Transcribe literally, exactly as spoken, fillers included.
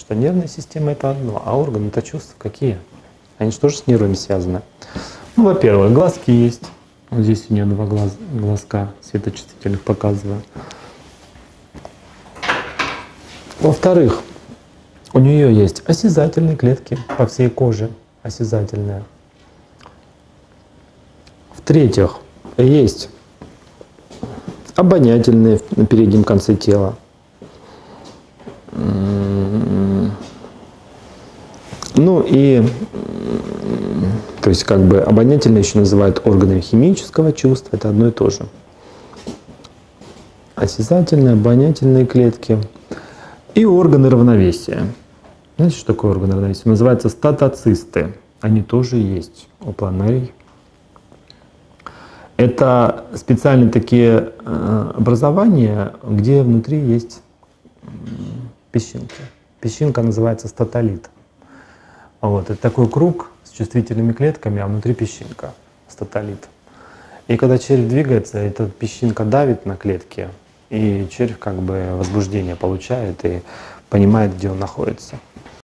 что нервная система — это одно, а органы — это чувства какие? Они же тоже с нервами связаны. Ну, во-первых, глазки есть. Вот здесь у нее два глаз, глазка светочувствительных показываю. Во-вторых, у нее есть осязательные клетки по всей коже, осязательные. В-третьих, есть обонятельные на переднем конце тела. Ну и, то есть как бы обонятельные еще называют органами химического чувства, это одно и то же. Осязательные, обонятельные клетки и органы равновесия. Знаете, что такое органы равновесия? Называются статоцисты. Они тоже есть у планарий. Это специальные такие образования, где внутри есть песчинки. Песчинка называется статолит. Вот. Это такой круг с чувствительными клетками, а внутри песчинка, статолит. И когда червь двигается, эта песчинка давит на клетки, и червь как бы возбуждение получает и понимает, где он находится.